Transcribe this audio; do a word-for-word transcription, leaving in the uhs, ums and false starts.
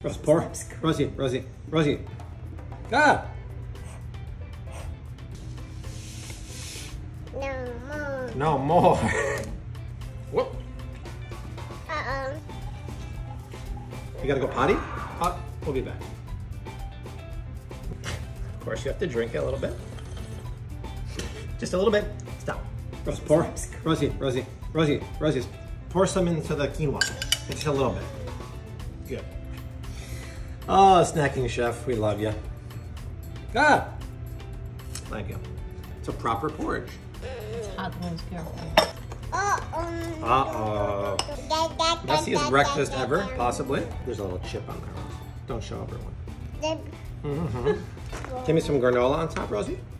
Rosie, pour. Rosie, Rosie, Rosie. Ah! No more. No more. Whoop. Uh-oh. You gotta go potty? Uh, we'll be back. Of course, you have to drink it a little bit. Just a little bit. Stop. Rosie, pour. Rosie, Rosie, Rosie, Rosie. Pour some into the quinoa. Just a little bit. Good. Oh, snacking chef, we love you. Ah! Thank you. It's a proper porridge. It's hot, Rose, careful. Uh-oh. Uh-oh. Messiest breakfast ever, possibly. There's a little chip on there. Don't show everyone. Mm-hmm. Give me some granola on top, Rosie.